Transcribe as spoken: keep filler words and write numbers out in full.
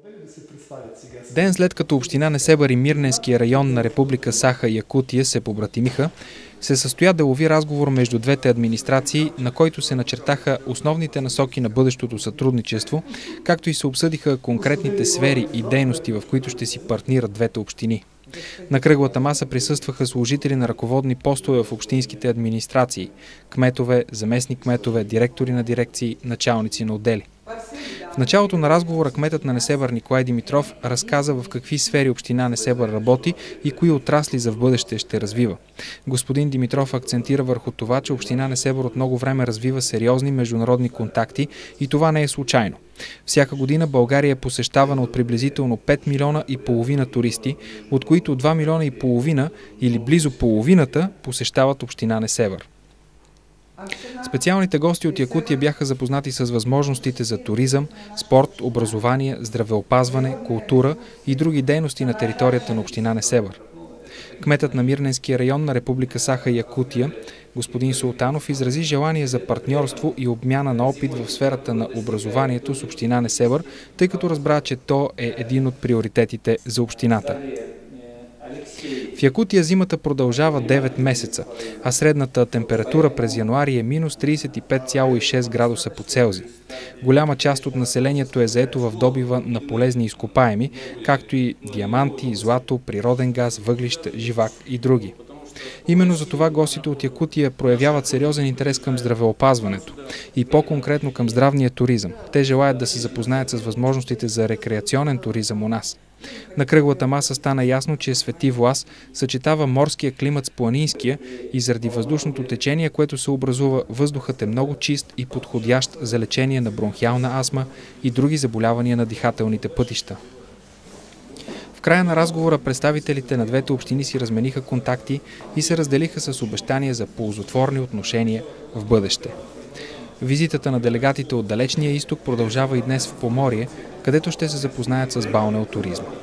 Ден след като община Несебър и Мирненския район на Република Саха-Якутия се побратимиха, се състоя делови разговор между двете администрации, на който се начертаха основните насоки на бъдещото сътрудничество, както и се обсъдиха конкретните сфери и дейности, в които ще си партнират двете общини. На кръглата маса присъстваха служители на ръководни постове в общинските администрации, кметове, заместник-кметове, директори на дирекции, началници на отдели. В началото на разговора кметът на Несебър Николай Димитров разказа в какви сфери община Несебър работи и кои отрасли за в бъдеще ще развива. Господин Димитров акцентира върху това, че община Несебър от много време развива сериозни международни контакти и това не е случайно. Всяка година България е посещавана от приблизително пет милиона и половина туристи, от които два милиона и половина или близо половината посещават община Несебър. Специалните гости от Якутия бяха запознати с възможностите за туризъм, спорт, образование, здравеопазване, култура и други дейности на територията на община Несебър. Кметът на Мирненския район на Република Саха-Якутия, господин Султанов, изрази желание за партньорство и обмяна на опит в сферата на образованието с община Несебър, тъй като разбра, че то е един от приоритетите за общината. В Якутия зимата продължава девет месеца, а средната температура през януари е минус тридесет и пет цяло и шест градуса по Целзий. Голяма част от населението е заето в добива на полезни изкопаеми, както и диаманти, злато, природен газ, въглища, живак и други. Именно за това гостите от Якутия проявяват сериозен интерес към здравеопазването и по-конкретно към здравния туризъм. Те желаят да се запознаят с възможностите за рекреационен туризъм у нас. На кръглата маса стана ясно, че Свети Влас съчетава морския климат с планинския и заради въздушното течение, което се образува, въздухът е много чист и подходящ за лечение на бронхиална астма и други заболявания на дихателните пътища. В края на разговора представителите на двете общини си размениха контакти и се разделиха с обещания за ползотворни отношения в бъдеще. Визитата на делегатите от далечния изток продължава и днес в Поморие, където ще се запознаят с балнеотуризма.